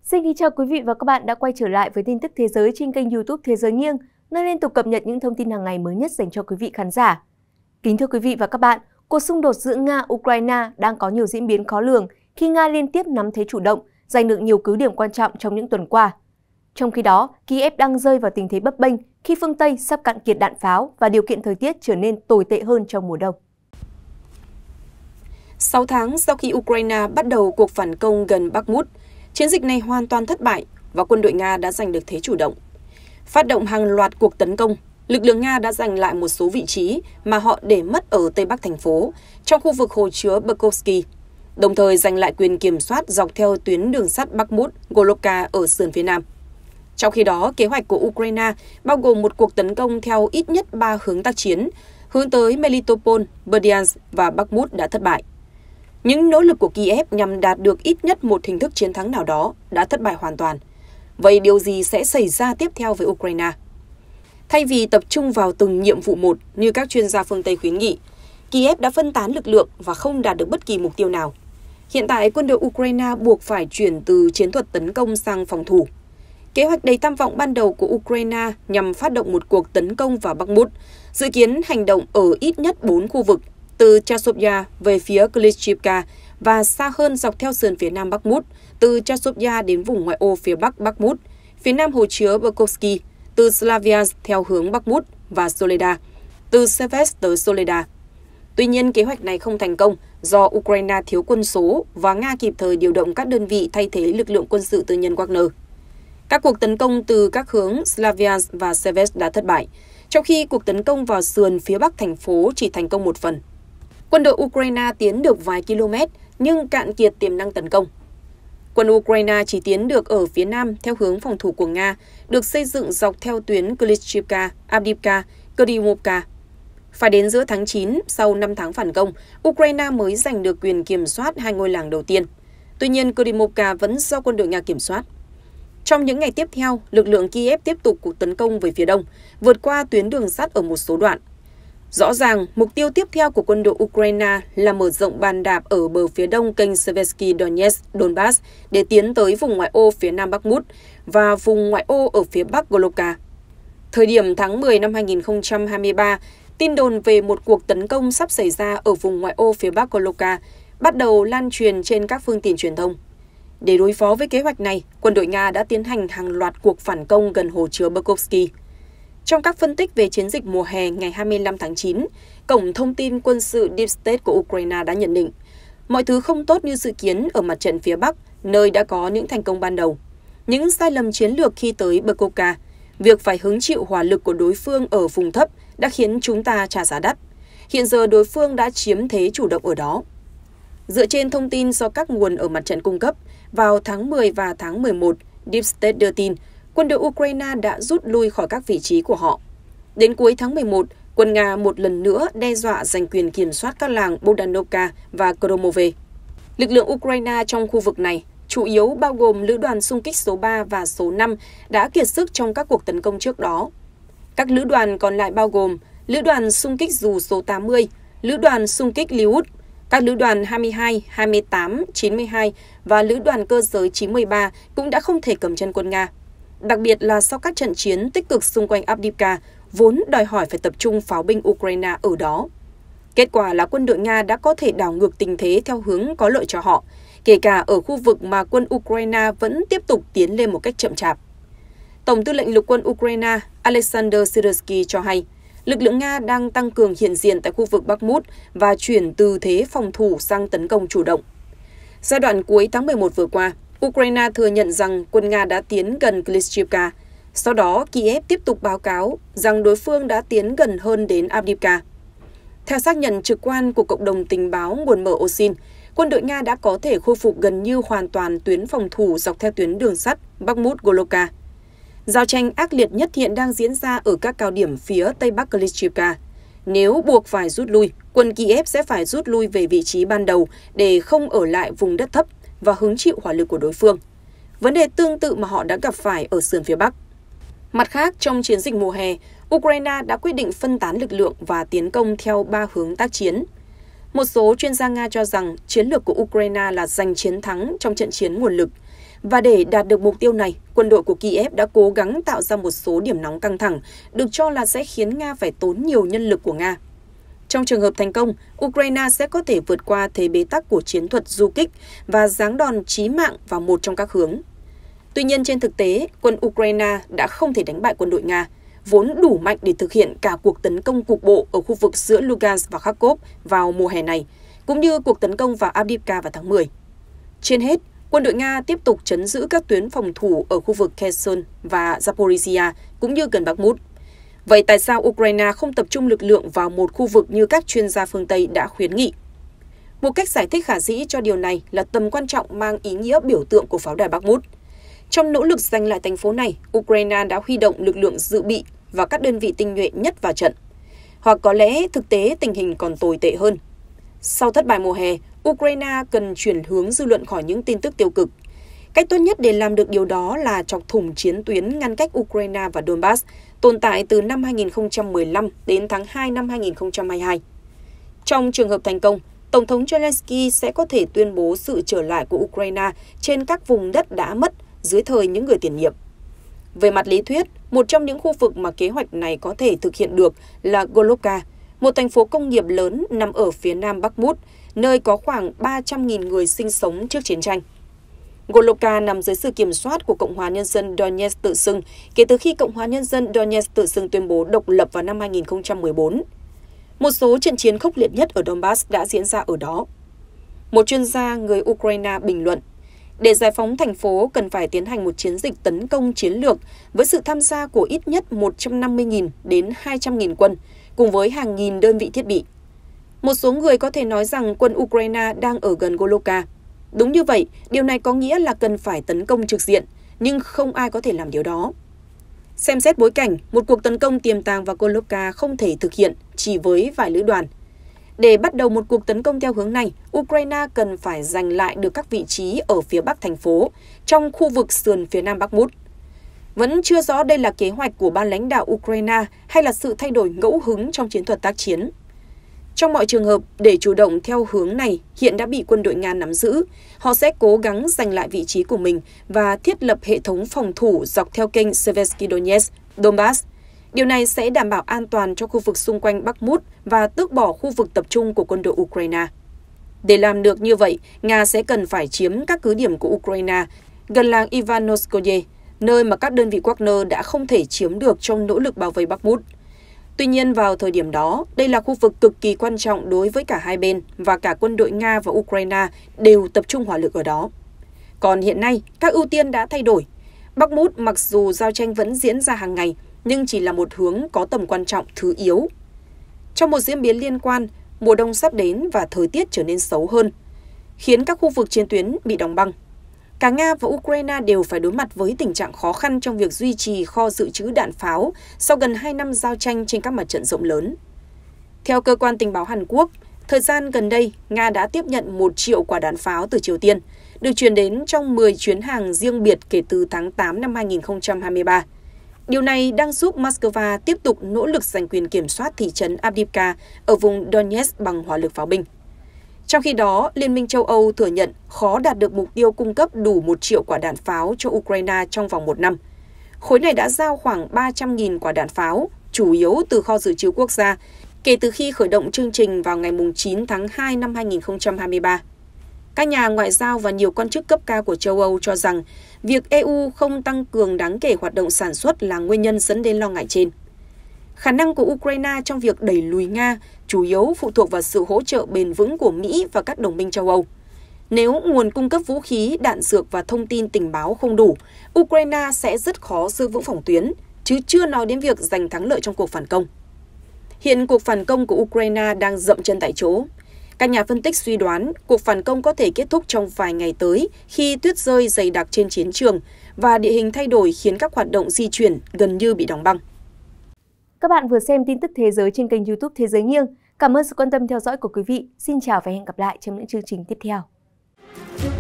Xin kính chào quý vị và các bạn đã quay trở lại với tin tức thế giới trên kênh YouTube Thế giới nghiêng, nơi liên tục cập nhật những thông tin hàng ngày mới nhất dành cho quý vị khán giả. Kính thưa quý vị và các bạn, cuộc xung đột giữa Nga-Ukraine đang có nhiều diễn biến khó lường khi Nga liên tiếp nắm thế chủ động, giành được nhiều cứ điểm quan trọng trong những tuần qua. Trong khi đó, Kiev đang rơi vào tình thế bấp bênh khi phương Tây sắp cạn kiệt đạn pháo và điều kiện thời tiết trở nên tồi tệ hơn trong mùa đông. 6 tháng sau khi Ukraine bắt đầu cuộc phản công gần Bakhmut, chiến dịch này hoàn toàn thất bại và quân đội Nga đã giành được thế chủ động. Phát động hàng loạt cuộc tấn công, lực lượng Nga đã giành lại một số vị trí mà họ để mất ở Tây Bắc thành phố, trong khu vực hồ chứa Berkovsky, đồng thời giành lại quyền kiểm soát dọc theo tuyến đường sắt Bakhmut-Golovka ở sườn phía nam. Trong khi đó, kế hoạch của Ukraine bao gồm một cuộc tấn công theo ít nhất 3 hướng tác chiến, hướng tới Melitopol, Berdyansk và Bakhmut đã thất bại. Những nỗ lực của Kiev nhằm đạt được ít nhất một hình thức chiến thắng nào đó đã thất bại hoàn toàn. Vậy điều gì sẽ xảy ra tiếp theo với Ukraine? Thay vì tập trung vào từng nhiệm vụ một như các chuyên gia phương Tây khuyến nghị, Kiev đã phân tán lực lượng và không đạt được bất kỳ mục tiêu nào. Hiện tại, quân đội Ukraine buộc phải chuyển từ chiến thuật tấn công sang phòng thủ. Kế hoạch đầy tham vọng ban đầu của Ukraine nhằm phát động một cuộc tấn công vào Bakhmut, dự kiến hành động ở ít nhất 4 khu vực, từ Chasiv-Yar về phía Klishchivka và xa hơn dọc theo sườn phía nam Bakhmut, từ Chasiv-Yar đến vùng ngoại ô phía bắc Bakhmut, phía nam hồ chứa Berkovsky, từ Slavyansk theo hướng Bakhmut và Soledar, từ Seversk tới Soledar. Tuy nhiên, kế hoạch này không thành công do Ukraine thiếu quân số và Nga kịp thời điều động các đơn vị thay thế lực lượng quân sự tư nhân Wagner. Các cuộc tấn công từ các hướng Slavyansk và Seversk đã thất bại, trong khi cuộc tấn công vào sườn phía bắc thành phố chỉ thành công một phần. Quân đội Ukraine tiến được vài km nhưng cạn kiệt tiềm năng tấn công. Quân Ukraine chỉ tiến được ở phía nam theo hướng phòng thủ của Nga, được xây dựng dọc theo tuyến Klishchivka, Avdiivka, Kurdymovka. Phải đến giữa tháng 9, sau 5 tháng phản công, Ukraine mới giành được quyền kiểm soát 2 ngôi làng đầu tiên. Tuy nhiên, Kurdymovka vẫn do quân đội Nga kiểm soát. Trong những ngày tiếp theo, lực lượng Kiev tiếp tục cuộc tấn công về phía đông, vượt qua tuyến đường sắt ở một số đoạn. Rõ ràng, mục tiêu tiếp theo của quân đội Ukraine là mở rộng bàn đạp ở bờ phía đông kênh Seversky Donetsk, Donbass để tiến tới vùng ngoại ô phía nam Bakhmut và vùng ngoại ô ở phía bắc Golovka. Thời điểm tháng 10 năm 2023, tin đồn về một cuộc tấn công sắp xảy ra ở vùng ngoại ô phía bắc Golovka bắt đầu lan truyền trên các phương tiện truyền thông. Để đối phó với kế hoạch này, quân đội Nga đã tiến hành hàng loạt cuộc phản công gần hồ chứa Berkovsky. Trong các phân tích về chiến dịch mùa hè ngày 25 tháng 9, Cổng thông tin quân sự Deep State của Ukraine đã nhận định mọi thứ không tốt như dự kiến ở mặt trận phía Bắc, nơi đã có những thành công ban đầu. Những sai lầm chiến lược khi tới Berkovka, việc phải hứng chịu hỏa lực của đối phương ở vùng thấp đã khiến chúng ta trả giá đắt. Hiện giờ đối phương đã chiếm thế chủ động ở đó. Dựa trên thông tin do các nguồn ở mặt trận cung cấp, vào tháng 10 và tháng 11, Deep State đưa tin quân đội Ukraine đã rút lui khỏi các vị trí của họ. Đến cuối tháng 11, quân Nga một lần nữa đe dọa giành quyền kiểm soát các làng Bogdanovka và Kromove. Lực lượng Ukraine trong khu vực này, chủ yếu bao gồm lữ đoàn xung kích số 3 và số 5, đã kiệt sức trong các cuộc tấn công trước đó. Các lữ đoàn còn lại bao gồm lữ đoàn xung kích dù số 80, lữ đoàn xung kích Liud, các lữ đoàn 22, 28, 92 và lữ đoàn cơ giới 93 cũng đã không thể cầm chân quân Nga. Đặc biệt là sau các trận chiến tích cực xung quanh Avdiivka, vốn đòi hỏi phải tập trung pháo binh Ukraine ở đó. Kết quả là quân đội Nga đã có thể đảo ngược tình thế theo hướng có lợi cho họ, kể cả ở khu vực mà quân Ukraine vẫn tiếp tục tiến lên một cách chậm chạp. Tổng tư lệnh lục quân Ukraine Alexander Syrskyi cho hay, lực lượng Nga đang tăng cường hiện diện tại khu vực Bakhmut và chuyển từ thế phòng thủ sang tấn công chủ động. Giai đoạn cuối tháng 11 vừa qua, Ukraine thừa nhận rằng quân Nga đã tiến gần Klishchivka. Sau đó, Kiev tiếp tục báo cáo rằng đối phương đã tiến gần hơn đến Avdiivka. Theo xác nhận trực quan của cộng đồng tình báo nguồn mở Osin, quân đội Nga đã có thể khôi phục gần như hoàn toàn tuyến phòng thủ dọc theo tuyến đường sắt Bakhmut-Golovka. Giao tranh ác liệt nhất hiện đang diễn ra ở các cao điểm phía tây bắc Klishchivka. Nếu buộc phải rút lui, quân Kiev sẽ phải rút lui về vị trí ban đầu để không ở lại vùng đất thấp và hứng chịu hỏa lực của đối phương. Vấn đề tương tự mà họ đã gặp phải ở sườn phía Bắc. Mặt khác, trong chiến dịch mùa hè, Ukraine đã quyết định phân tán lực lượng và tiến công theo 3 hướng tác chiến. Một số chuyên gia Nga cho rằng chiến lược của Ukraine là giành chiến thắng trong trận chiến nguồn lực. Và để đạt được mục tiêu này, quân đội của Kiev đã cố gắng tạo ra một số điểm nóng căng thẳng, được cho là sẽ khiến Nga phải tốn nhiều nhân lực của Nga. Trong trường hợp thành công, Ukraine sẽ có thể vượt qua thế bế tắc của chiến thuật du kích và giáng đòn chí mạng vào một trong các hướng. Tuy nhiên trên thực tế, quân Ukraine đã không thể đánh bại quân đội Nga, vốn đủ mạnh để thực hiện cả cuộc tấn công cục bộ ở khu vực giữa Lugansk và Kharkov vào mùa hè này, cũng như cuộc tấn công vào Avdiivka vào tháng 10. Trên hết, quân đội Nga tiếp tục trấn giữ các tuyến phòng thủ ở khu vực Kherson và Zaporizhia, cũng như gần Bakhmut. Vậy tại sao Ukraine không tập trung lực lượng vào một khu vực như các chuyên gia phương Tây đã khuyến nghị? Một cách giải thích khả dĩ cho điều này là tầm quan trọng mang ý nghĩa biểu tượng của pháo đài Bakhmut. Trong nỗ lực giành lại thành phố này, Ukraine đã huy động lực lượng dự bị và các đơn vị tinh nhuệ nhất vào trận. Hoặc có lẽ thực tế tình hình còn tồi tệ hơn. Sau thất bại mùa hè, Ukraine cần chuyển hướng dư luận khỏi những tin tức tiêu cực. Cách tốt nhất để làm được điều đó là chọc thủng chiến tuyến ngăn cách Ukraine và Donbass tồn tại từ năm 2015 đến tháng 2 năm 2022. Trong trường hợp thành công, Tổng thống Zelensky sẽ có thể tuyên bố sự trở lại của Ukraine trên các vùng đất đã mất dưới thời những người tiền nhiệm. Về mặt lý thuyết, một trong những khu vực mà kế hoạch này có thể thực hiện được là Golovka, một thành phố công nghiệp lớn nằm ở phía nam Bakhmut, nơi có khoảng 300.000 người sinh sống trước chiến tranh. Golovka nằm dưới sự kiểm soát của Cộng hòa Nhân dân Donetsk tự xưng kể từ khi Cộng hòa Nhân dân Donetsk tự xưng tuyên bố độc lập vào năm 2014. Một số trận chiến khốc liệt nhất ở Donbass đã diễn ra ở đó. Một chuyên gia người Ukraine bình luận, để giải phóng thành phố cần phải tiến hành một chiến dịch tấn công chiến lược với sự tham gia của ít nhất 150.000 đến 200.000 quân, cùng với hàng nghìn đơn vị thiết bị. Một số người có thể nói rằng quân Ukraine đang ở gần Golovka. Đúng như vậy, điều này có nghĩa là cần phải tấn công trực diện, nhưng không ai có thể làm điều đó. Xem xét bối cảnh, một cuộc tấn công tiềm tàng vào Golovka không thể thực hiện chỉ với vài lữ đoàn. Để bắt đầu một cuộc tấn công theo hướng này, Ukraine cần phải giành lại được các vị trí ở phía bắc thành phố, trong khu vực sườn phía nam Bakhmut. Vẫn chưa rõ đây là kế hoạch của ban lãnh đạo Ukraine hay là sự thay đổi ngẫu hứng trong chiến thuật tác chiến. Trong mọi trường hợp, để chủ động theo hướng này hiện đã bị quân đội Nga nắm giữ, họ sẽ cố gắng giành lại vị trí của mình và thiết lập hệ thống phòng thủ dọc theo kênh Seversky Donetsk, Donbass. Điều này sẽ đảm bảo an toàn cho khu vực xung quanh Bakhmut và tước bỏ khu vực tập trung của quân đội Ukraine. Để làm được như vậy, Nga sẽ cần phải chiếm các cứ điểm của Ukraine gần làng Ivanovskoye, nơi mà các đơn vị Wagner đã không thể chiếm được trong nỗ lực bảo vệ Bakhmut. Tuy nhiên vào thời điểm đó, đây là khu vực cực kỳ quan trọng đối với cả hai bên và cả quân đội Nga và Ukraine đều tập trung hỏa lực ở đó. Còn hiện nay, các ưu tiên đã thay đổi. Bakhmut mặc dù giao tranh vẫn diễn ra hàng ngày, nhưng chỉ là một hướng có tầm quan trọng thứ yếu. Trong một diễn biến liên quan, mùa đông sắp đến và thời tiết trở nên xấu hơn, khiến các khu vực trên tuyến bị đóng băng. Cả Nga và Ukraine đều phải đối mặt với tình trạng khó khăn trong việc duy trì kho dự trữ đạn pháo sau gần 2 năm giao tranh trên các mặt trận rộng lớn. Theo cơ quan tình báo Hàn Quốc, thời gian gần đây, Nga đã tiếp nhận 1 triệu quả đạn pháo từ Triều Tiên, được chuyển đến trong 10 chuyến hàng riêng biệt kể từ tháng 8 năm 2023. Điều này đang giúp Moscow tiếp tục nỗ lực giành quyền kiểm soát thị trấn Avdiivka ở vùng Donetsk bằng hỏa lực pháo binh. Trong khi đó, Liên minh châu Âu thừa nhận khó đạt được mục tiêu cung cấp đủ 1 triệu quả đạn pháo cho Ukraine trong vòng 1 năm. Khối này đã giao khoảng 300.000 quả đạn pháo, chủ yếu từ kho dự trữ quốc gia, kể từ khi khởi động chương trình vào ngày 9 tháng 2 năm 2023. Các nhà ngoại giao và nhiều quan chức cấp cao của châu Âu cho rằng việc EU không tăng cường đáng kể hoạt động sản xuất là nguyên nhân dẫn đến lo ngại trên. Khả năng của Ukraine trong việc đẩy lùi Nga chủ yếu phụ thuộc vào sự hỗ trợ bền vững của Mỹ và các đồng minh châu Âu. Nếu nguồn cung cấp vũ khí, đạn dược và thông tin tình báo không đủ, Ukraine sẽ rất khó giữ vững phòng tuyến, chứ chưa nói đến việc giành thắng lợi trong cuộc phản công. Hiện cuộc phản công của Ukraine đang dậm chân tại chỗ. Các nhà phân tích suy đoán cuộc phản công có thể kết thúc trong vài ngày tới khi tuyết rơi dày đặc trên chiến trường và địa hình thay đổi khiến các hoạt động di chuyển gần như bị đóng băng. Các bạn vừa xem tin tức thế giới trên kênh YouTube Thế giới nghiêng. Cảm ơn sự quan tâm theo dõi của quý vị. Xin chào và hẹn gặp lại trong những chương trình tiếp theo.